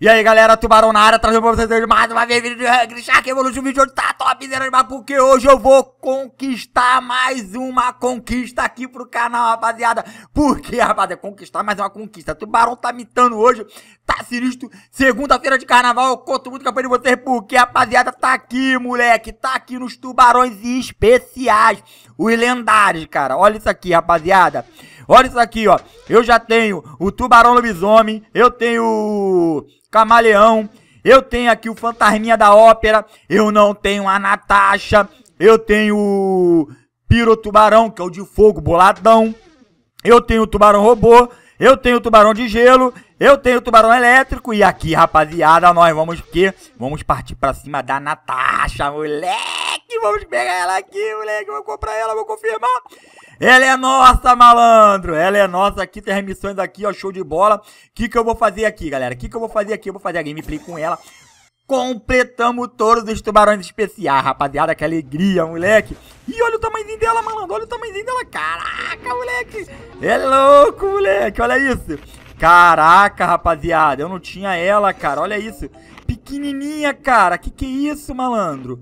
E aí galera, Tubarão na área, trazendo pra vocês mais uma vez vídeo de Hungry Shark Evolution. O vídeo hoje tá top, demais, porque hoje eu vou conquistar mais uma conquista aqui pro canal, rapaziada. Por que, rapaziada? Conquistar mais uma conquista. Tubarão tá mitando hoje, tá sinistro. Segunda-feira de carnaval, eu conto muito com a de vocês, porque, rapaziada, tá aqui, moleque. Tá aqui nos tubarões especiais, os lendários, cara. Olha isso aqui, rapaziada. Olha isso aqui, ó. Eu já tenho o tubarão lobisomem, eu tenho o camaleão, eu tenho aqui o fantasminha da ópera, eu não tenho a Natasha, eu tenho o pirotubarão, que é o de fogo boladão, eu tenho o tubarão robô, eu tenho o tubarão de gelo, eu tenho o tubarão elétrico, e aqui, rapaziada, nós vamos partir pra cima da Natasha, moleque, vamos pegar ela aqui, moleque, vou comprar ela, vou confirmar. Ela é nossa, malandro. Ela é nossa. Aqui tem as missões aqui, ó. Show de bola. O que eu vou fazer aqui, galera? O que eu vou fazer aqui? Eu vou fazer a gameplay com ela. Completamos todos os tubarões especiais, rapaziada. Que alegria, moleque. E olha o tamanhozinho dela, malandro. Olha o tamanhozinho dela. Caraca, moleque. É louco, moleque. Olha isso. Caraca, rapaziada. Eu não tinha ela, cara. Olha isso. Pequenininha, cara. Que é isso, malandro?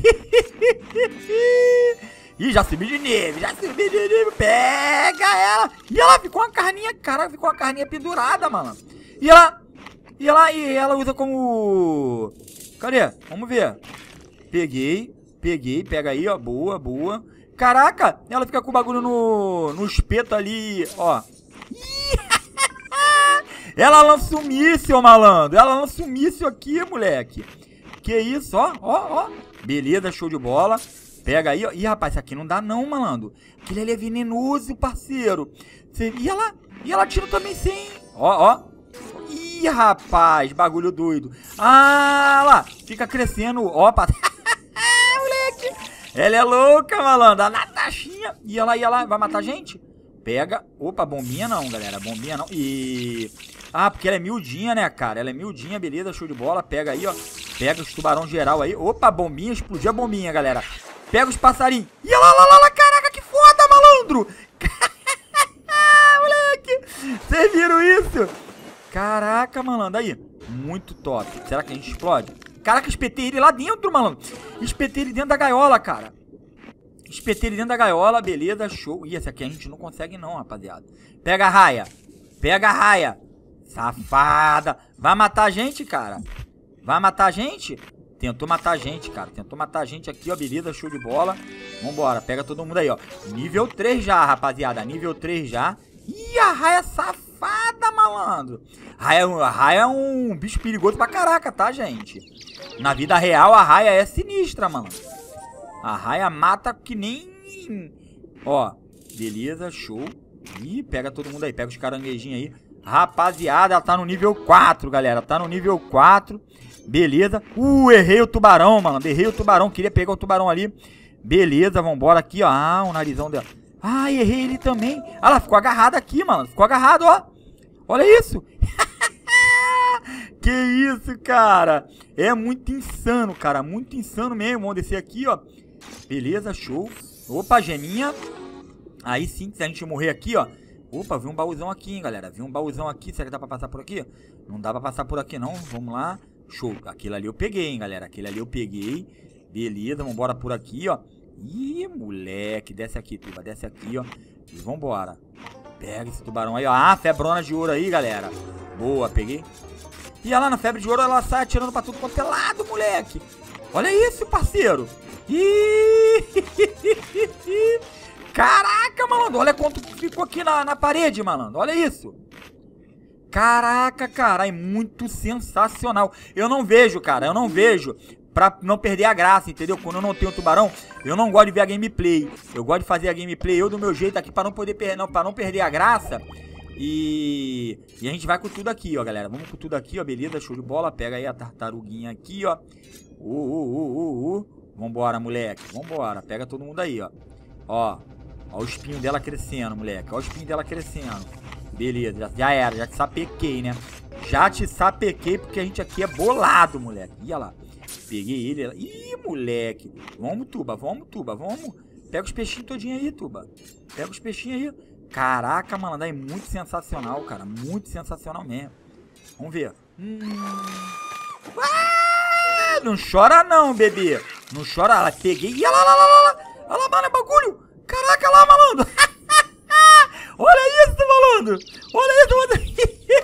Ih, já subi de nível, pega ela. E ela ficou uma carninha, cara, ficou uma carninha pendurada, mano. E ela usa como... Cadê? Vamos ver. Peguei, pega aí, ó, boa. Caraca, ela fica com o bagulho no espeto ali, ó. Ela lança um míssil, malandro. Ela lança um míssil aqui, moleque. Que isso, ó. Beleza, show de bola. Pega aí, ó. Ih, rapaz, isso aqui não dá não, malandro. Aquele ali é venenoso, parceiro. E ela tira também sem... Ó. Ih, rapaz, bagulho doido. Ah, lá. Fica crescendo. Ó, moleque. Ela é louca, malandro. A Natashinha. E ela vai matar a gente? Pega. Opa, bombinha não, galera. Bombinha não. E... Ah, porque ela é miudinha, né, cara? Ela é miudinha, beleza, show de bola. Pega aí, ó. Pega os tubarão geral aí. Opa, bombinha. Explodiu a bombinha, galera. Pega os passarinhos. E lá, caraca, que foda, malandro. Moleque. Vocês viram isso? Caraca, malandro. Aí, muito top. Será que a gente explode? Caraca, espetei ele lá dentro, malandro. Espetei ele dentro da gaiola, cara. Espetei ele dentro da gaiola, beleza, show. Ih, esse aqui a gente não consegue não, rapaziada. Pega a raia. Safada. Vai matar a gente, cara? Vai matar a gente? Tentou matar a gente, cara. Tentou matar a gente aqui, ó. Beleza, show de bola. Vambora, pega todo mundo aí, ó. Nível 3 já, rapaziada. Nível 3 já. Ih, a raia safada, malandro. A raia é um bicho perigoso pra caraca, tá, gente? Na vida real, a raia é sinistra, mano. A raia mata que nem... Ó, beleza, show. Ih, pega todo mundo aí. Pega os caranguejinhos aí. Rapaziada, ela tá no nível 4, galera. Tá no nível 4. Beleza. Errei o tubarão, mano. Errei o tubarão. Queria pegar o tubarão ali. Beleza, vambora aqui, ó. Ah, o narizão dela. Ah, errei ele também. Ah, ela ficou agarrada aqui, mano. Ficou agarrado, ó. Olha isso. Que isso, cara. É muito insano, cara. Muito insano mesmo. Vamos descer aqui, ó. Beleza, show. Opa, geminha. Aí sim, se a gente morrer aqui, ó. Opa, vi um baúzão aqui, hein, galera. Vi um baúzão aqui. Será que dá pra passar por aqui? Não dá pra passar por aqui, não. Vamos lá. Show. Aquele ali eu peguei, hein, galera. Aquele ali eu peguei. Beleza, vambora por aqui, ó. Ih, moleque. Desce aqui, tuba. Desce aqui, ó. E vambora. Pega esse tubarão aí, ó. Ah, febrona de ouro aí, galera. Boa, peguei. E olha lá, na febre de ouro, ela sai atirando pra tudo quanto é lado, moleque. Olha isso, parceiro. Ih! Caraca, malandro. Olha quanto ficou aqui na parede, malandro. Olha isso. Caraca, cara. É muito sensacional. Eu não vejo, cara. Eu não vejo. Pra não perder a graça, entendeu? Quando eu não tenho tubarão, eu não gosto de ver a gameplay. Eu gosto de fazer a gameplay eu do meu jeito aqui pra não perder a graça. E a gente vai com tudo aqui, ó, galera. Vamos com tudo aqui, ó. Beleza, show de bola. Pega aí a tartaruguinha aqui, ó. Vambora, moleque. Vambora. Pega todo mundo aí, ó. Ó o espinho dela crescendo, moleque. Ó o espinho dela crescendo. Beleza, já era. Já te sapequei, né? Já te sapequei porque a gente aqui é bolado, moleque. Ia lá. Peguei ele. Ih, moleque. Vamos, tuba. Vamos. Pega os peixinhos todinho aí, tuba. Pega os peixinhos aí. Caraca, mano. É muito sensacional, cara. Muito sensacional mesmo. Vamos ver. Não chora não, bebê. Não chora. Ela peguei. E olha lá. Olha lá, mano, é bagulho. Caraca, lá, malandro. Olha isso, malandro. Olha isso, malandro.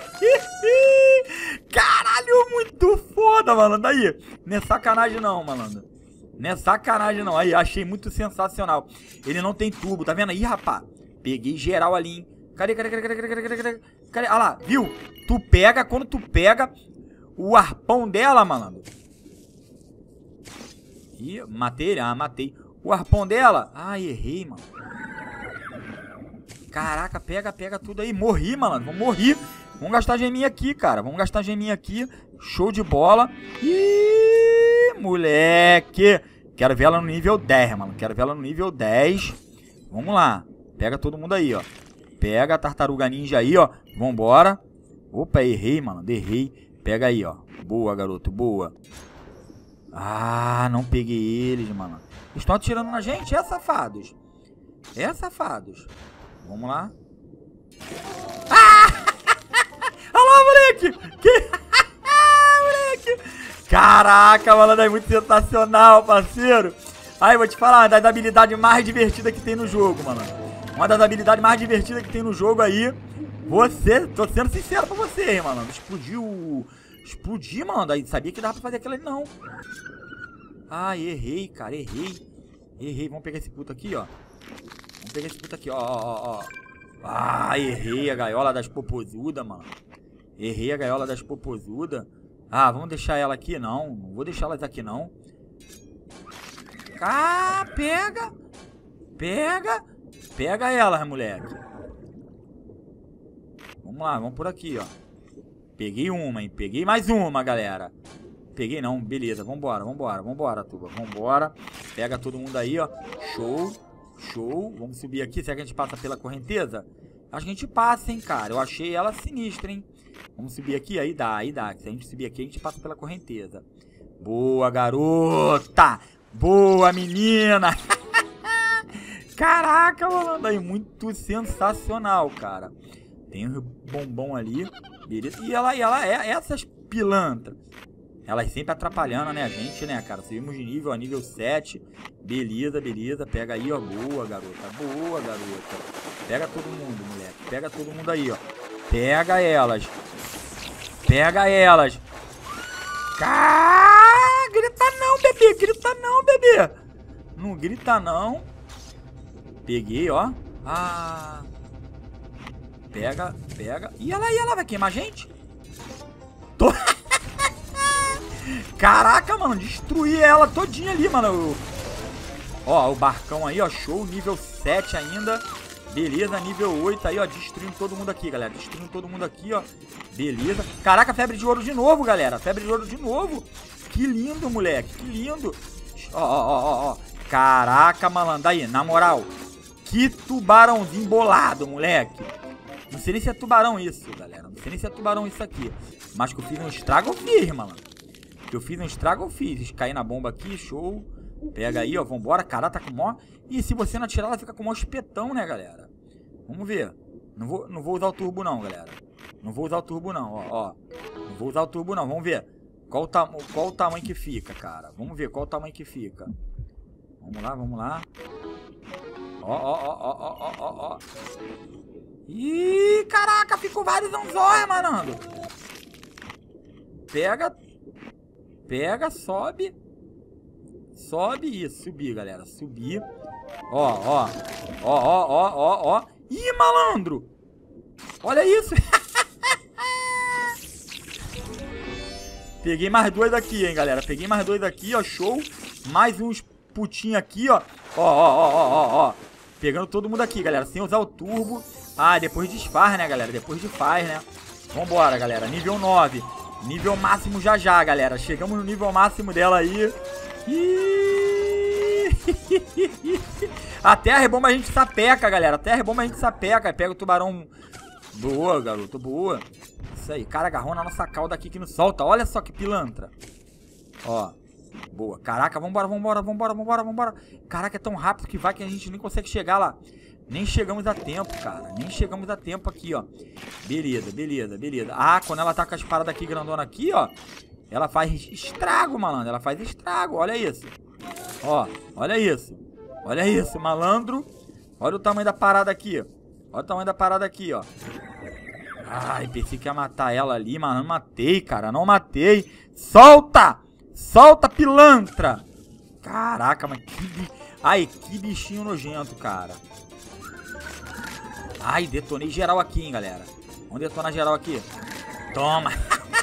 Caralho, muito foda, malandro. Aí, não é sacanagem não, malandro. Não é sacanagem não. Aí, achei muito sensacional. Ele não tem turbo, tá vendo aí, rapá? Peguei geral ali, hein. Cadê? Olha lá, viu? Tu pega, quando tu pega o arpão dela, malandro. Ih, matei ele. Ah, matei. O arpão dela. Ah, errei, mano. Caraca, pega tudo aí. Morri, malandro. Morri. Vamos gastar geminha aqui, cara. Vamos gastar geminha aqui. Show de bola. Ih, moleque. Quero ver ela no nível 10, mano. Quero ver ela no nível 10. Vamos lá. Pega todo mundo aí, ó. Pega a tartaruga ninja aí, ó. Vambora. Opa, errei, mano. Errei. Pega aí, ó. Boa, garoto. Boa. Ah, não peguei eles, mano. Estão atirando na gente? É, safados. É, safados. Vamos lá. Ah! Olha lá, moleque. Moleque. Caraca, mano. É muito sensacional, parceiro. Aí, vou te falar, uma das habilidades mais divertidas que tem no jogo, mano. Uma das habilidades mais divertidas que tem no jogo aí. Tô sendo sincero pra você, hein, mano. Explodiu, mano. Aí, sabia que dava pra fazer aquilo ali, não. Ah, errei, cara. Errei. Vamos pegar esse puto aqui, ó. Ó. Ah, errei a gaiola das popozudas, mano. Errei a gaiola das popozudas. Ah, vamos deixar ela aqui? Não vou deixar elas aqui, não. Ah, pega. Pega elas, moleque. Vamos lá, vamos por aqui, ó. Peguei uma, hein. Peguei mais uma, galera. Peguei não, beleza. Vambora, turma. Vambora. Pega todo mundo aí, ó. Show. Vamos subir aqui. Será que a gente passa pela correnteza? Acho que a gente passa, hein, cara. Eu achei ela sinistra, hein. Vamos subir aqui. Aí dá. Se a gente subir aqui, a gente passa pela correnteza. Boa, garota. Boa, menina. Caraca, mano. Aí, muito sensacional, cara. Tem um bombom ali. Beleza. E ela essas pilantras. Elas sempre atrapalhando, né, a gente, né, cara? Subimos de nível a nível 7. Beleza. Pega aí, ó. Boa, garota. Pega todo mundo, moleque. Pega todo mundo aí, ó. Pega elas. Grita não, bebê. Não grita, não. Peguei, ó. Ah. Pega. E ela vai queimar a gente? Caraca, mano, destruí ela todinha ali, mano. Ó, o barcão aí, ó, show, nível 7 ainda. Beleza, nível 8 aí, ó, destruindo todo mundo aqui, galera. Destruindo todo mundo aqui, ó. Beleza. Caraca, febre de ouro de novo, galera. Febre de ouro de novo. Que lindo, moleque, que lindo. Ó. Caraca, malandro, aí, na moral. Que tubarãozinho bolado, moleque. Não sei nem se é tubarão isso, galera. Não sei nem se é tubarão isso aqui. Mas que eu fiz um estrago, eu fiz, malandro. Caí na bomba aqui, show. Pega aí, ó, vambora. Caraca, tá com mó. E se você não atirar, ela fica com mó espetão, né, galera? Vamos ver. Não vou usar o turbo, não, galera. Não vou usar o turbo, não, ó. Não vou usar o turbo, não. Vamos ver. Qual o tamanho que fica, cara? Vamos ver qual o tamanho que fica. Vamos lá. Ó. Ih, caraca, ficou vários anzóis, manando. Pega, sobe. Sobe isso, subir, galera. Subir. Ó. Ih, malandro. Olha isso. Peguei mais dois aqui, hein, galera. Peguei mais dois aqui, ó. Show. Mais uns putinhos aqui, ó. Ó. Pegando todo mundo aqui, galera. Sem usar o turbo. Ah, depois desfaz, né, galera? Vambora, galera. Nível 9. Nível máximo já, galera. Chegamos no nível máximo dela aí. Até a rebomba a gente sapeca, galera. Pega o tubarão. Boa, garoto. Boa. Isso aí. Cara, agarrou na nossa cauda aqui que não solta. Olha só que pilantra. Ó. Boa. Caraca, vambora. Caraca, é tão rápido que vai que a gente nem consegue chegar lá. Nem chegamos a tempo, cara. Aqui, ó. Beleza. Ah, quando ela tá com as paradas aqui, grandona aqui, ó. ela faz estrago, malandro. Ela faz estrago, olha isso. Ó, olha isso. Olha isso, malandro. Olha o tamanho da parada aqui. Olha o tamanho da parada aqui, ó. Ai, pensei que ia matar ela ali, mas não matei, cara. Não matei. Solta! Solta, pilantra! Caraca, mas ai, que bichinho nojento, cara. Ai, detonei geral aqui, hein, galera. Vamos detonar geral aqui. Toma!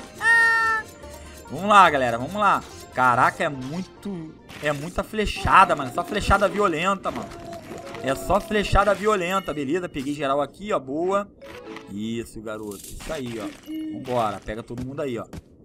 Vamos lá, galera, vamos lá. Caraca, é muita flechada, mano. É só flechada violenta, mano. É só flechada violenta, beleza? Peguei geral aqui, ó, boa. Isso, garoto. Isso aí, ó. Vambora, pega todo mundo aí, ó.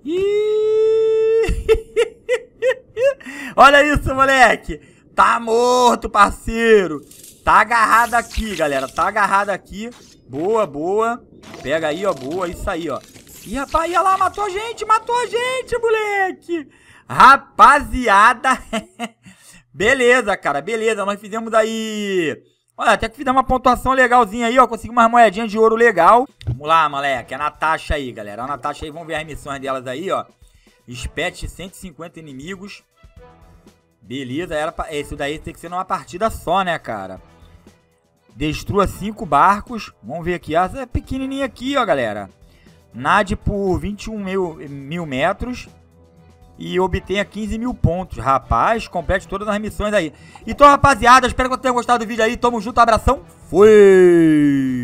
Olha isso, moleque. Tá morto, parceiro. Tá agarrado aqui, galera. Tá agarrado aqui. Boa, boa. Pega aí, ó, boa. Isso aí, ó. Ih, rapaz, ia lá, matou a gente, moleque. Rapaziada. Beleza, cara, beleza. Nós fizemos aí... Olha, até que fizemos uma pontuação legalzinha aí, ó. Conseguimos umas moedinhas de ouro legal. Vamos lá, moleque. É a Natasha aí, galera. A Natasha aí, vamos ver as missões delas aí, ó. Espete 150 inimigos. Beleza, esse daí tem que ser numa partida só, né, cara? Destrua 5 barcos. Vamos ver aqui. Essa é pequenininha aqui, ó, galera. Nade por 21 mil metros. E obtenha 15 mil pontos. Rapaz, complete todas as missões aí. Então, rapaziada, espero que vocês tenham gostado do vídeo aí. Tamo junto, abração. Fui!